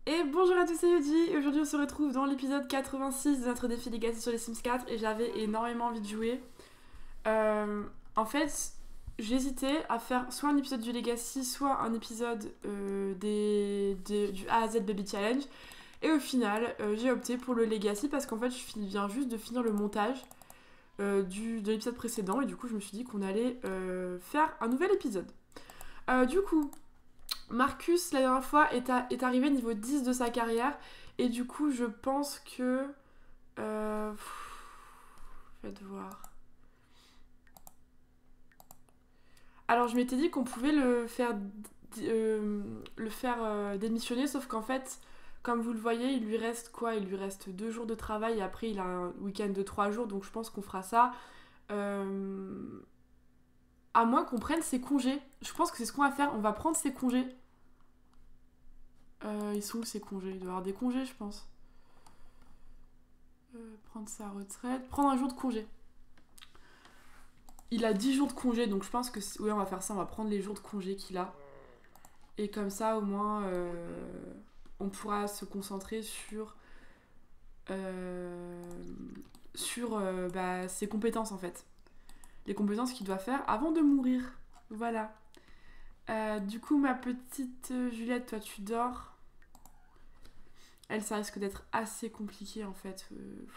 Et bonjour à tous, c'est Yuji, et aujourd'hui on se retrouve dans l'épisode 86 de notre défi Legacy sur les Sims 4 et j'avais énormément envie de jouer. En fait, j'hésitais à faire soit un épisode du Legacy, soit un épisode du A à Z Baby Challenge. Et au final, j'ai opté pour le Legacy parce qu'en fait, je viens juste de finir le montage de l'épisode précédent et du coup, je me suis dit qu'on allait faire un nouvel épisode. Du coup, Marcus, la dernière fois, est arrivé niveau 10 de sa carrière. Et du coup, je pense que... Faites voir. Alors, je m'étais dit qu'on pouvait le faire démissionner, sauf qu'en fait, comme vous le voyez, il lui reste quoi? Il lui reste 2 jours de travail et après, il a un week-end de 3 jours. Donc, je pense qu'on fera ça. À moins qu'on prenne ses congés. Je pense que c'est ce qu'on va faire. On va prendre ses congés. Ils sont où ces congés? Il doit y avoir des congés, je pense. Prendre sa retraite. Prendre un jour de congé. Il a 10 jours de congé, donc je pense que... Oui, on va faire ça, on va prendre les jours de congé qu'il a. Et comme ça, au moins, on pourra se concentrer sur... ses compétences, en fait. Les compétences qu'il doit faire avant de mourir. Voilà. Du coup, ma petite Juliette, toi, tu dors. Elle, ça risque d'être assez compliqué, en fait.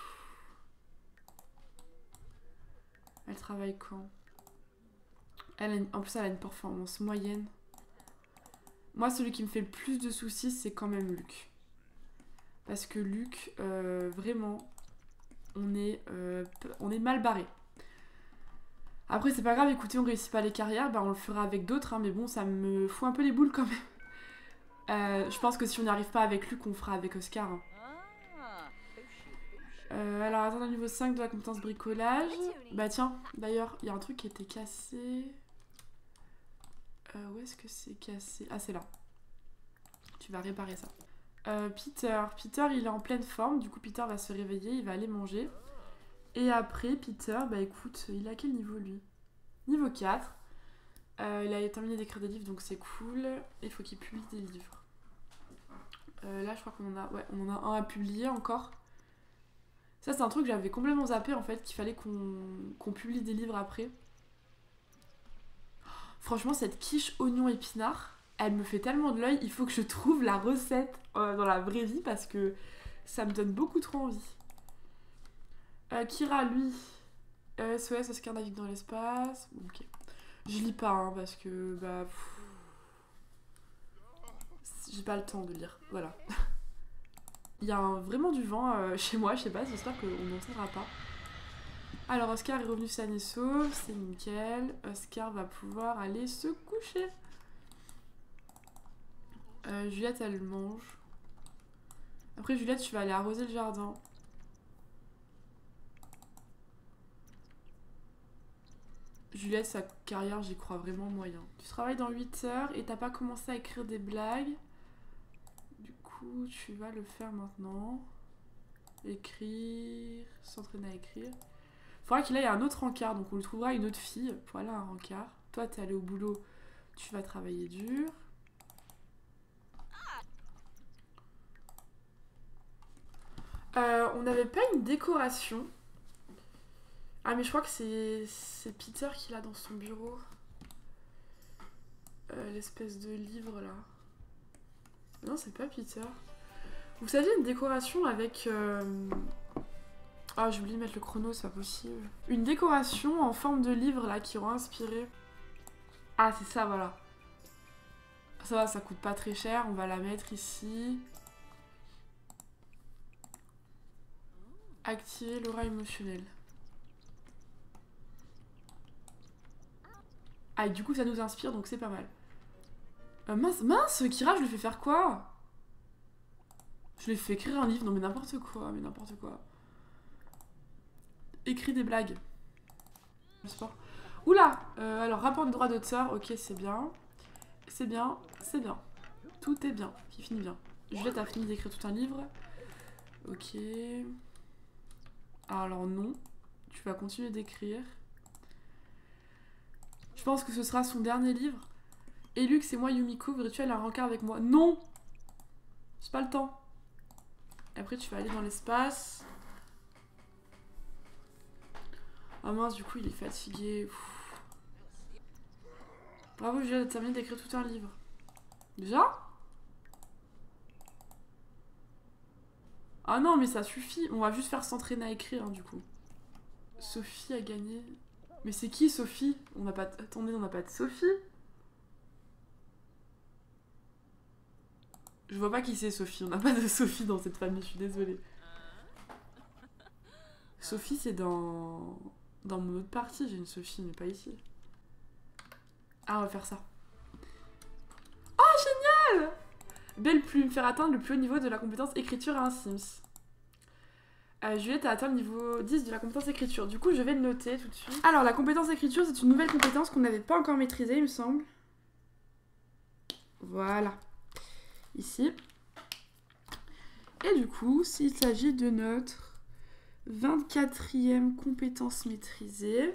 Elle travaille quand? En plus, elle a une performance moyenne. Moi, celui qui me fait le plus de soucis, c'est quand même Luc. Parce que Luc, vraiment, on est mal barré. Après, c'est pas grave, écoutez, on réussit pas les carrières, bah on le fera avec d'autres, hein, mais bon, ça me fout un peu les boules quand même. Je pense que si on n'y arrive pas avec Luc, on fera avec Oscar. Hein. Alors, attends, au niveau 5 de la compétence bricolage. Bah tiens, d'ailleurs, il y a un truc qui était cassé. Où est-ce que c'est cassé? Ah, c'est là. Tu vas réparer ça. Peter, il est en pleine forme, du coup Peter va se réveiller, il va aller manger. Et après, Peter, bah écoute, il a quel niveau lui? Niveau 4. Il a terminé d'écrire des livres, donc c'est cool. Il faut qu'il publie des livres. Là, je crois qu'on en a... Ouais, on en a un à publier encore. Ça, c'est un truc que j'avais complètement zappé, en fait, qu'il fallait qu'on publie des livres après. Franchement, cette quiche oignon épinard, elle me fait tellement de l'œil. Il faut que je trouve la recette dans la vraie vie parce que ça me donne beaucoup trop envie. Kira, lui, SOS, Oscar navigue dans l'espace. Ok. Je lis pas, hein, parce que, bah... j'ai pas le temps de lire, voilà. Il y a vraiment du vent chez moi, je sais pas, j'espère qu'on n'entendra pas. Alors, Oscar est revenu sain et sauf, c'est nickel. Oscar va pouvoir aller se coucher. Juliette, elle mange. Après, Juliette, tu vas aller arroser le jardin. Juliette, sa carrière, j'y crois vraiment moyen. Tu travailles dans 8 heures et t'as pas commencé à écrire des blagues. Du coup, tu vas le faire maintenant. Écrire, s'entraîner à écrire. Faudra qu'il aille à un autre encart, donc on lui trouvera une autre fille pour aller à un encart. Toi, t'es allé au boulot, tu vas travailler dur. On n'avait pas une décoration. Ah, mais je crois que c'est Peter qui l'a dans son bureau. L'espèce de livre là. Non, c'est pas Peter. Vous saviez une décoration avec... Ah, j'ai oublié de mettre le chrono, c'est pas possible. Une décoration en forme de livre là qui aura inspiré. Ah, c'est ça, voilà. Ça va, ça coûte pas très cher. On va la mettre ici. Activer l'aura émotionnelle. Ah, et du coup, ça nous inspire, donc c'est pas mal. Mince, Kira, je lui fais faire quoi? Je lui ai fait écrire un livre, non mais n'importe quoi, Écris des blagues. Je sais pas. Oula alors, rapport de droit d'auteur, ok, c'est bien. C'est bien. Tout est bien, qui finit bien. Juliette a fini d'écrire tout un livre. Ok. Alors non, tu vas continuer d'écrire. Je pense que ce sera son dernier livre. Et Luc, c'est moi, Yumiko, voudrais-tu aller à un rencard avec moi? Non! J'ai pas le temps. Et après, tu vas aller dans l'espace. Ah mince, du coup, il est fatigué. Pff. Bravo, Julia, t'as terminé d'écrire tout un livre. Déjà? Ah non, mais ça suffit. On va juste faire s'entraîner à écrire, hein, du coup. Sophie a gagné. Mais c'est qui, Sophie? On n'a pas... Attendez, on n'a pas de Sophie? Je vois pas qui c'est, Sophie. On n'a pas de Sophie dans cette famille, je suis désolée. Sophie, c'est dans... Dans mon autre partie, j'ai une Sophie, mais pas ici. Ah, on va faire ça. Oh, génial! Belle plume, faire atteindre le plus haut niveau de la compétence écriture à un Sims. Juliette a atteint le niveau 10 de la compétence écriture. Du coup, je vais le noter tout de suite. Alors, la compétence écriture, c'est une nouvelle compétence qu'on n'avait pas encore maîtrisée, il me semble. Voilà. Ici. Et du coup, s'il s'agit de notre 24e compétence maîtrisée.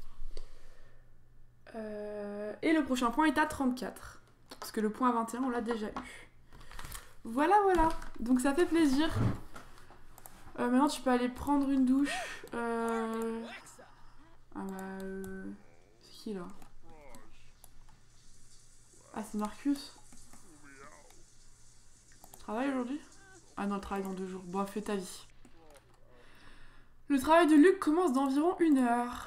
Et le prochain point est à 34. Parce que le point à 21, on l'a déjà eu. Voilà, voilà. Donc ça fait plaisir. Maintenant, tu peux aller prendre une douche. Ah bah... C'est qui, là? Ah, c'est Marcus. Travail aujourd'hui? Ah non, le travail dans 2 jours. Bon, fais ta vie. Le travail de Luc commence d'environ 1 heure.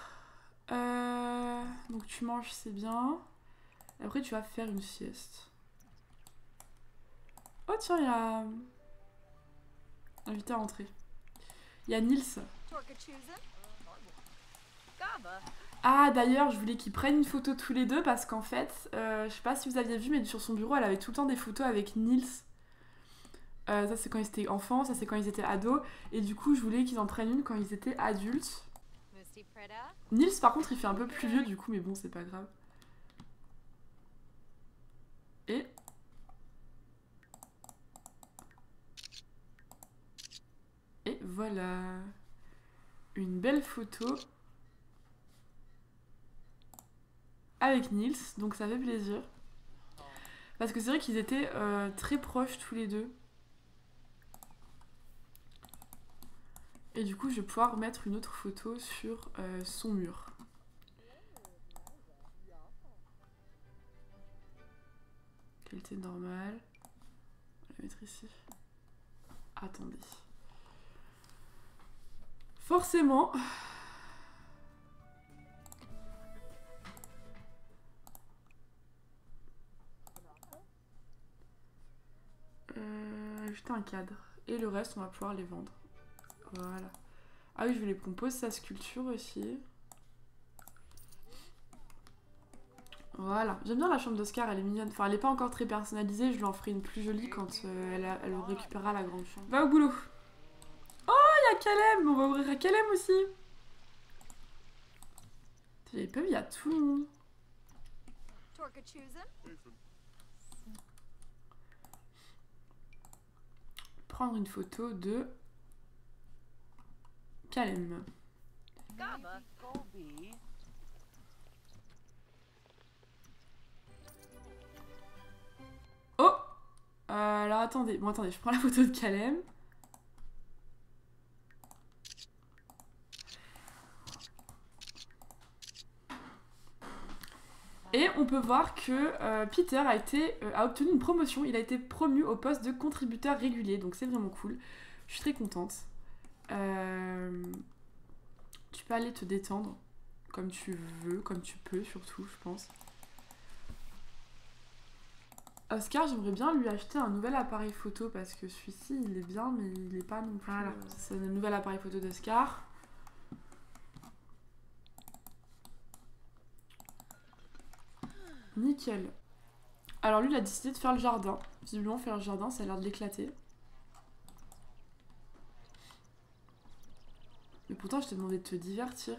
Donc tu manges, c'est bien. Après, tu vas faire une sieste. Oh tiens, il y a... Invité à entrer. Il y a Nils. Ah d'ailleurs, je voulais qu'ils prennent une photo tous les deux parce qu'en fait, je sais pas si vous aviez vu, mais sur son bureau, elle avait tout le temps des photos avec Nils. Ça c'est quand ils étaient enfants, ça c'est quand ils étaient ados. Et du coup, je voulais qu'ils en prennent une quand ils étaient adultes. Nils par contre, il fait un peu plus vieux du coup, mais bon, c'est pas grave. Et... Et voilà. Une belle photo. Avec Nils, donc ça fait plaisir. Parce que c'est vrai qu'ils étaient très proches tous les deux. Et du coup, je vais pouvoir mettre une autre photo sur son mur. Qualité normale. On va la mettre ici. Attendez. Forcément. Ajouter un cadre. Et le reste, on va pouvoir les vendre. Voilà. Ah oui, je voulais qu'on pose sa sculpture aussi. Voilà. J'aime bien la chambre d'Oscar, elle est mignonne. Enfin, elle est pas encore très personnalisée. Je lui en ferai une plus jolie quand elle récupérera la grande chambre. Va au boulot. Oh, il y a Calem. On va ouvrir à Calem aussi. J'avais pas vu, il y a tout le monde. Prendre une photo de Calem. Oh, alors attendez. Bon, attendez, je prends la photo de Calem. Et on peut voir que Peter a obtenu une promotion. Il a été promu au poste de contributeur régulier. Donc c'est vraiment cool. Je suis très contente. Tu peux aller te détendre comme tu veux, comme tu peux surtout, je pense. Oscar, j'aimerais bien lui acheter un nouvel appareil photo parce que celui-ci, il est bien, mais il est pas non plus... Voilà, c'est le nouvel appareil photo d'Oscar. Nickel. Alors lui, il a décidé de faire le jardin. Visiblement, faire le jardin, ça a l'air de l'éclater. Mais pourtant, je t'ai demandé de te divertir.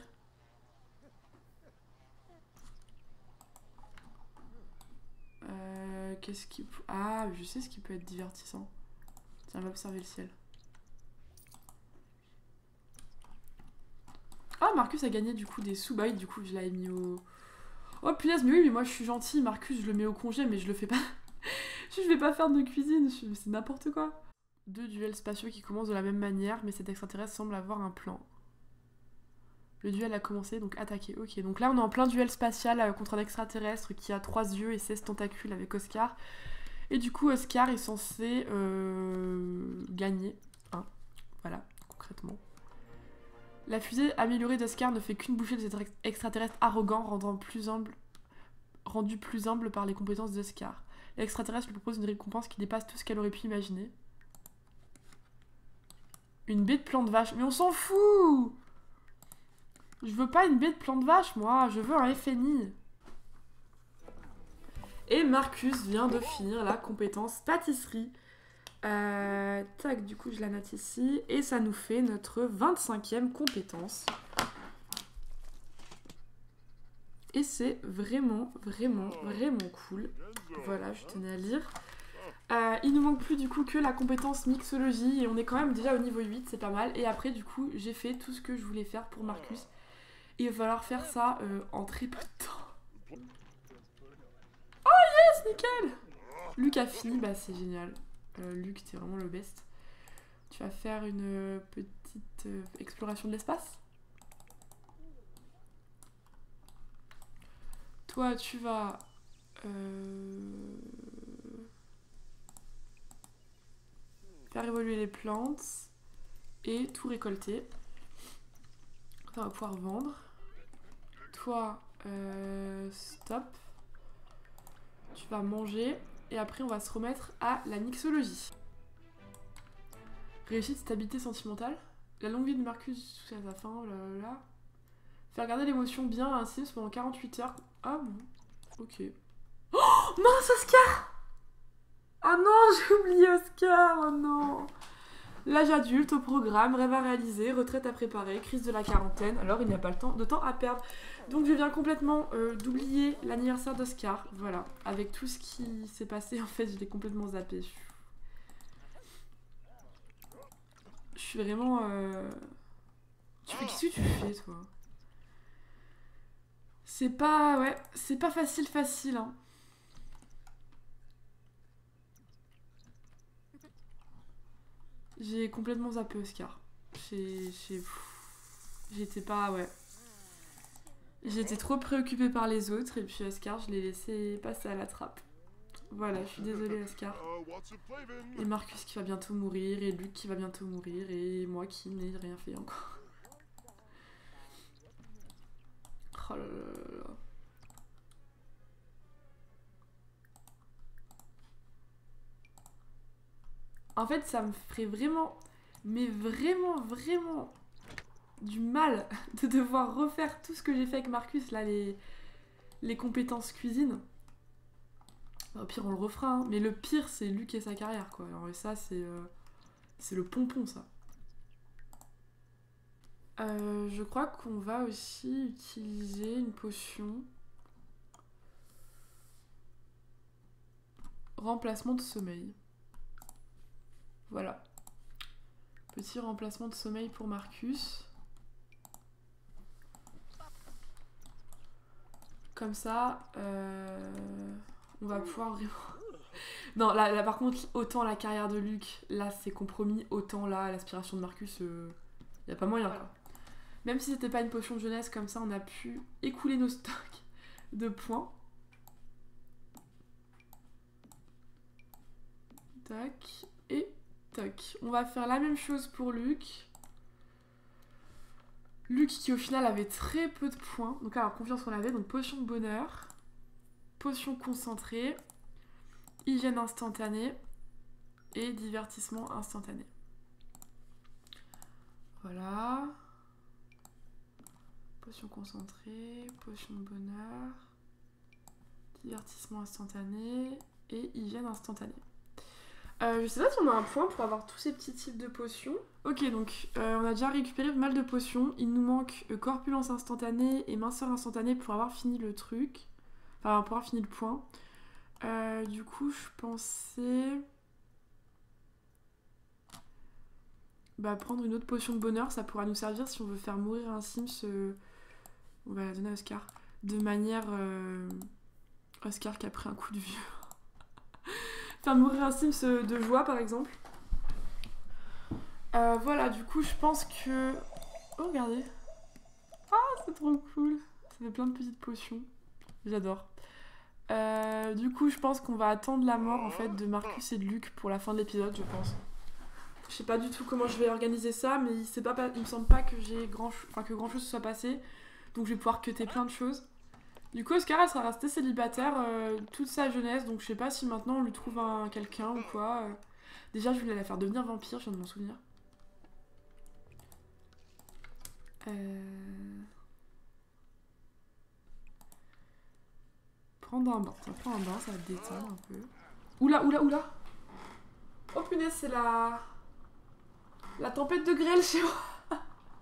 Qu'est-ce qui... Ah, je sais ce qui peut être divertissant. Tiens, on va observer le ciel. Ah, Marcus a gagné du coup des sous. Bah oui, du coup, je l'avais mis au... Oh punaise, mais oui, mais moi je suis gentille. Marcus, je le mets au congé, mais je le fais pas... Je vais pas faire de cuisine, c'est n'importe quoi. Deux duels spatiaux qui commencent de la même manière, mais cet extraterrestre semble avoir un plan. Le duel a commencé, donc attaquer. Ok, donc là on est en plein duel spatial contre un extraterrestre qui a 3 yeux et 16 tentacules avec Oscar. Et du coup, Oscar est censé gagner. Hein, voilà, concrètement. La fusée améliorée d'Oscar ne fait qu'une bouchée de cet extraterrestre arrogant, rendu plus humble par les compétences d'Oscar. L'extraterrestre lui propose une récompense qui dépasse tout ce qu'elle aurait pu imaginer. Une baie de plan de vache. Mais on s'en fout! Je veux pas une baie de plan de vache, moi. Je veux un FNI. Et Marcus vient de finir la compétence pâtisserie. Tac, du coup, je la note ici. Et ça nous fait notre 25e compétence. Et c'est vraiment, vraiment, vraiment cool. Voilà, je tenais à lire. Il nous manque plus du coup que la compétence mixologie et on est quand même déjà au niveau 8, c'est pas mal. Et après du coup j'ai fait tout ce que je voulais faire pour Marcus. Et il va falloir faire ça en très peu de temps. Oh yes, nickel! Luc a fini, bah c'est génial. Luc, t'es vraiment le best. Tu vas faire une petite exploration de l'espace. Toi tu vas... faire évoluer les plantes et tout récolter. Ça va pouvoir vendre. Toi, stop. Tu vas manger et après on va se remettre à la mixologie. Réussite, stabilité sentimentale. La longue vie de Marcus jusqu'à sa fin, là. Faire garder l'émotion bien à un Sims pendant 48 heures. Ah bon, ok. Oh mince, Oscar! Ah non, j'ai oublié Oscar, oh non! L'âge adulte au programme, rêve à réaliser, retraite à préparer, crise de la quarantaine, alors il n'y a pas de temps à perdre. Donc je viens complètement d'oublier l'anniversaire d'Oscar, voilà. Avec tout ce qui s'est passé, en fait, je l'ai complètement zappé. Je suis vraiment... Qu'est-ce que tu fais, toi? C'est pas... Ouais, c'est pas facile, hein. J'ai complètement zappé Oscar. J'étais pas... Ouais. J'étais trop préoccupée par les autres et puis Oscar, je l'ai laissé passer à la trappe. Voilà, je suis désolée Oscar. Et Marcus qui va bientôt mourir, et Luc qui va bientôt mourir, et moi qui n'ai rien fait encore. Oh là là là là. En fait, ça me ferait vraiment, mais vraiment, vraiment du mal de devoir refaire tout ce que j'ai fait avec Marcus, là, les compétences cuisine. Au pire, on le refera, hein. Mais le pire, c'est Luc et sa carrière, quoi. Alors, ça, c'est le pompon, ça. Je crois qu'on va aussi utiliser une potion. Remplacement de sommeil. Voilà. Petit remplacement de sommeil pour Marcus. Comme ça, on va pouvoir vraiment... Non, là, par contre, autant la carrière de Luc, là c'est compromis, autant là, l'aspiration de Marcus, y a pas moyen, quoi. Même si c'était pas une potion de jeunesse, comme ça on a pu écouler nos stocks de points. Tac, et tac. On va faire la même chose pour Luc. Luc qui au final avait très peu de points. Donc alors, confiance qu'on avait, donc potion de bonheur, potion concentrée, hygiène instantanée et divertissement instantané. Voilà. Potion concentrée, potion de bonheur, divertissement instantané et hygiène instantanée. Je sais pas si on a un point pour avoir tous ces petits types de potions. Ok, donc on a déjà récupéré pas mal de potions. Il nous manque corpulence instantanée et minceur instantanée pour avoir fini le truc. Enfin, pour avoir fini le point. Du coup, je pensais... Bah, prendre une autre potion de bonheur, ça pourra nous servir si on veut faire mourir un Sims. On va la donner à Oscar. De manière... Oscar qui a pris un coup de vieux. faire mourir un Sims de joie par exemple. Voilà, du coup je pense que... Oh regardez. Ah c'est trop cool. Ça fait plein de petites potions. J'adore. Du coup je pense qu'on va attendre la mort en fait de Marcus et de Luc pour la fin de l'épisode je pense. Je sais pas du tout comment je vais organiser ça mais il me semble pas que que grand chose se soit passé. Donc je vais pouvoir cutter plein de choses. Du coup Oscar elle sera restée célibataire toute sa jeunesse donc je sais pas si maintenant on lui trouve quelqu'un ou quoi. Déjà je voulais la faire devenir vampire, je viens de m'en souvenir. Prendre un bain, ça prend un bain, ça va te détendre un peu. Oula, oula, oula. Oh punaise, c'est la tempête de grêle chez moi.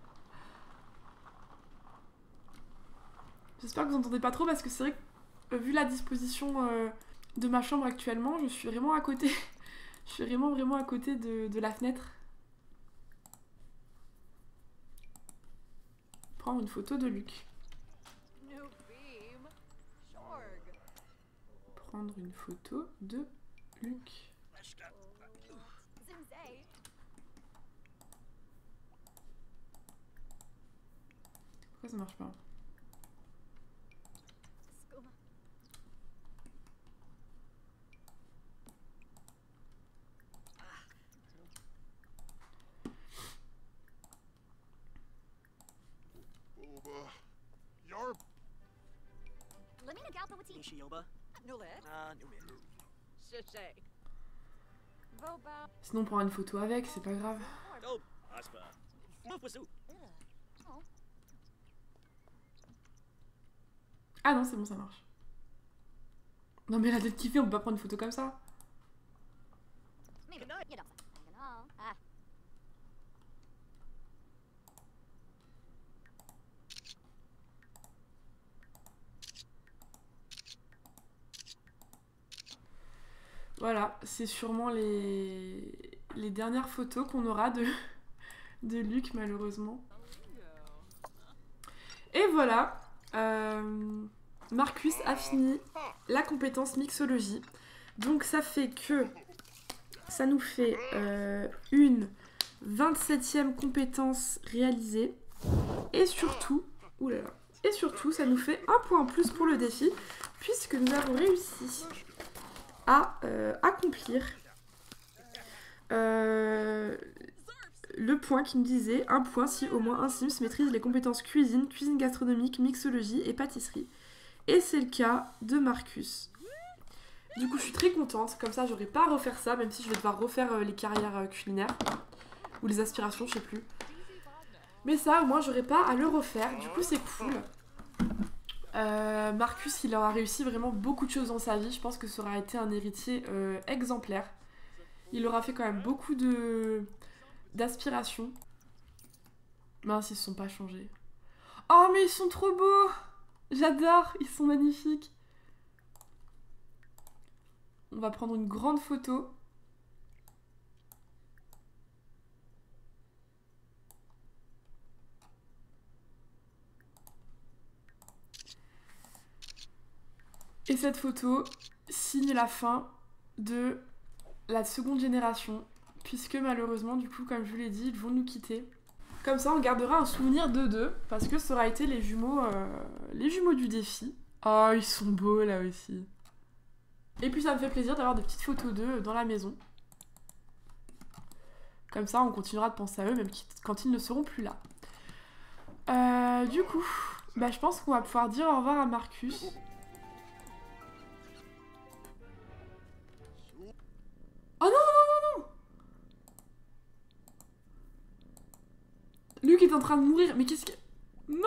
J'espère que vous entendez pas trop parce que c'est vrai que vu la disposition de ma chambre actuellement, je suis vraiment à côté. Je suis vraiment à côté de la fenêtre. Prendre une photo de Luc. Prendre une photo de Luc. Pourquoi ça marche pas? Sinon on prend une photo avec, c'est pas grave. Ah non c'est bon ça marche. Non mais la tête qui fait, on peut pas prendre une photo comme ça. Voilà, c'est sûrement les dernières photos qu'on aura de Luc malheureusement. Et voilà, Marcus a fini la compétence mixologie. Donc ça fait que ça nous fait une 27e compétence réalisée. Et surtout, oulala, et surtout ça nous fait un point en plus pour le défi puisque nous avons réussi à accomplir le point qui me disait un point si au moins un Sims maîtrise les compétences cuisine, cuisine gastronomique, mixologie et pâtisserie. Et c'est le cas de Marcus. Du coup je suis très contente, comme ça j'aurai pas à refaire ça, même si je vais devoir refaire les carrières culinaires. Ou les aspirations, je sais plus. Mais ça au moins j'aurai pas à le refaire, du coup c'est cool. Marcus il aura réussi vraiment beaucoup de choses dans sa vie, je pense que ça aura été un héritier exemplaire. Il aura fait quand même beaucoup d'aspirations. Mince, ils se sont pas changés. Oh mais ils sont trop beaux! J'adore, ils sont magnifiques. On va prendre une grande photo. Et cette photo signe la fin de la seconde génération, puisque malheureusement, du coup, comme je vous l'ai dit, ils vont nous quitter. Comme ça, on gardera un souvenir d'eux deux, parce que ça aura été les jumeaux du défi. Oh, ils sont beaux là aussi. Et puis ça me fait plaisir d'avoir des petites photos d'eux dans la maison. Comme ça, on continuera de penser à eux, même quand ils ne seront plus là. Du coup, je pense qu'on va pouvoir dire au revoir à Marcus. Oh non, non, non, non, non! Luc est en train de mourir, mais qu'est-ce que... Non!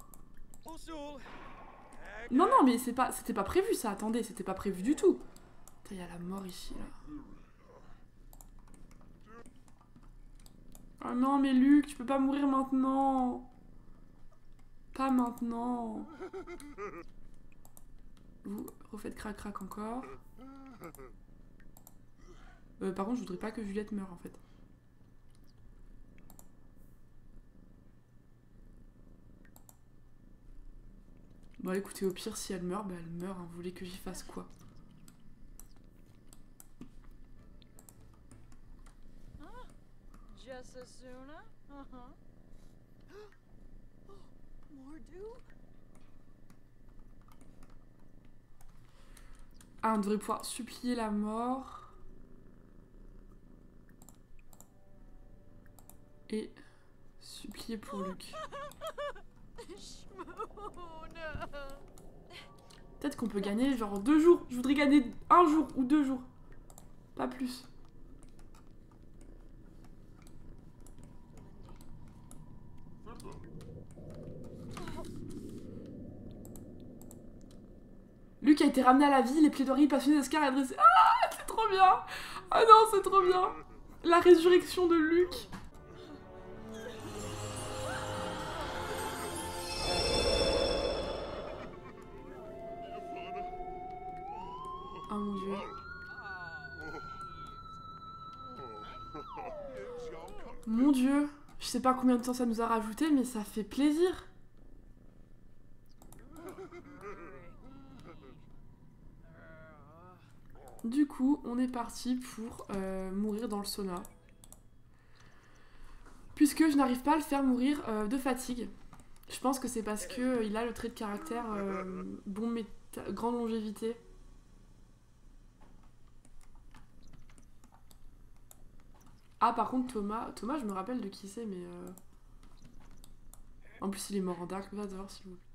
Non, non, mais c'était pas prévu ça, attendez, c'était pas prévu du tout. Il y a la mort ici, là. Oh non, mais Luc, tu peux pas mourir maintenant. Pas maintenant. Vous refaites crac-crac encore. Par contre, je voudrais pas que Juliette meure, en fait. Bon, écoutez, au pire, si elle meurt, elle meurt. Hein. Vous voulez que j'y fasse quoi? Ah, on devrait pouvoir supplier la mort. Et supplier pour Luke. Peut-être qu'on peut gagner genre 2 jours. Je voudrais gagner 1 jour ou 2 jours. Pas plus. Luke a été ramené à la vie, les plaidoiries passionnées d'Oscar et adressées. Ah, c'est trop bien! Ah non, c'est trop bien! La résurrection de Luke. Oh mon dieu. Mon dieu. Je sais pas combien de temps ça nous a rajouté, mais ça fait plaisir. Du coup, on est parti pour mourir dans le sauna. Puisque je n'arrive pas à le faire mourir de fatigue. Je pense que c'est parce que il a le trait de caractère grande longévité. Ah, par contre, Thomas, je me rappelle de qui c'est, mais... En plus, il est mort en Dark Vador, s'il vous plaît.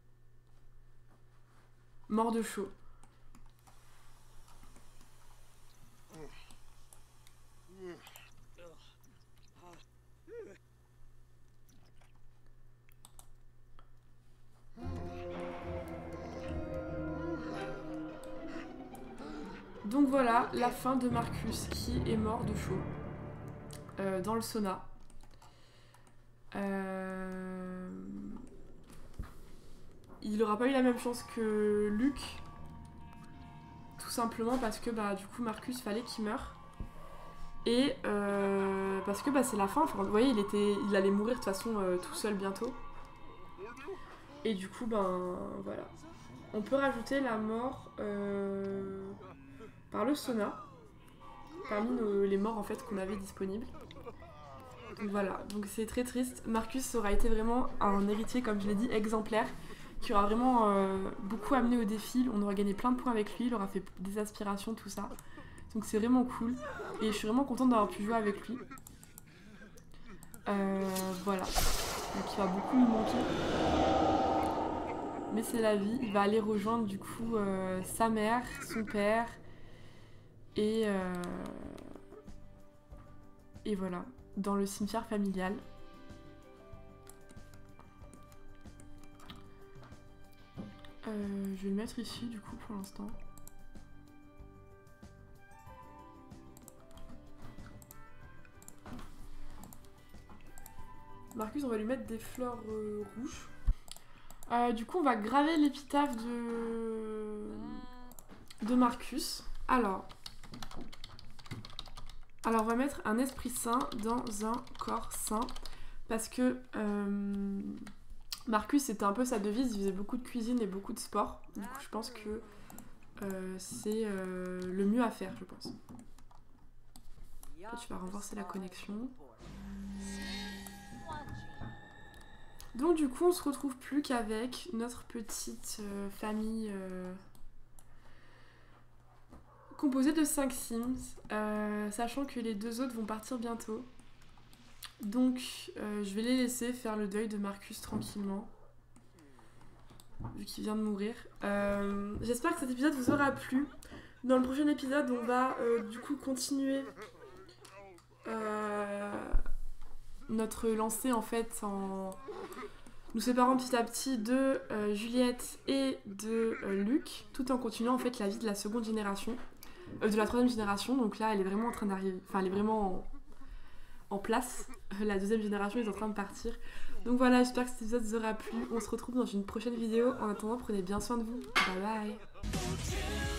Mort de chaud. Donc voilà, la fin de Marcus qui est mort de chaud. Dans le sauna. Il aura pas eu la même chance que Luke. Tout simplement parce que bah du coup Marcus fallait qu'il meure. Et parce que bah c'est la fin, enfin, vous voyez il allait mourir de toute façon tout seul bientôt. Et du coup ben voilà. On peut rajouter la mort par le sauna. Parmi les morts en fait qu'on avait disponibles. Donc voilà, donc c'est très triste. Marcus aura été vraiment un héritier, comme je l'ai dit, exemplaire, qui aura vraiment beaucoup amené au défi. On aura gagné plein de points avec lui, il aura fait des aspirations, tout ça. Donc c'est vraiment cool. Et je suis vraiment contente d'avoir pu jouer avec lui. Voilà. Donc il va beaucoup nous manquer. Mais c'est la vie. Il va aller rejoindre du coup sa mère, son père. Et voilà. Dans le cimetière familial. Je vais le mettre ici du coup pour l'instant. Marcus, on va lui mettre des fleurs rouges. Du coup, on va graver l'épitaphe de Marcus. Alors, on va mettre un esprit sain dans un corps sain. Parce que Marcus, c'était un peu sa devise. Il faisait beaucoup de cuisine et beaucoup de sport. Du coup, je pense que c'est le mieux à faire, je pense. Là, tu vas renforcer la connexion. Donc du coup, on se retrouve plus qu'avec notre petite famille composée de 5 Sims, sachant que les 2 autres vont partir bientôt. Donc je vais les laisser faire le deuil de Marcus tranquillement, vu qu'il vient de mourir. J'espère que cet épisode vous aura plu. Dans le prochain épisode, on va du coup continuer notre lancée en fait en nous séparant petit à petit de Juliette et de Luc, tout en continuant en fait la vie de la seconde génération, de la troisième génération. Donc là elle est vraiment en train d'arriver, enfin elle est vraiment en place. La deuxième génération est en train de partir. Donc voilà, j'espère que cet épisode vous aura plu. On se retrouve dans une prochaine vidéo. En attendant, prenez bien soin de vous. Bye bye.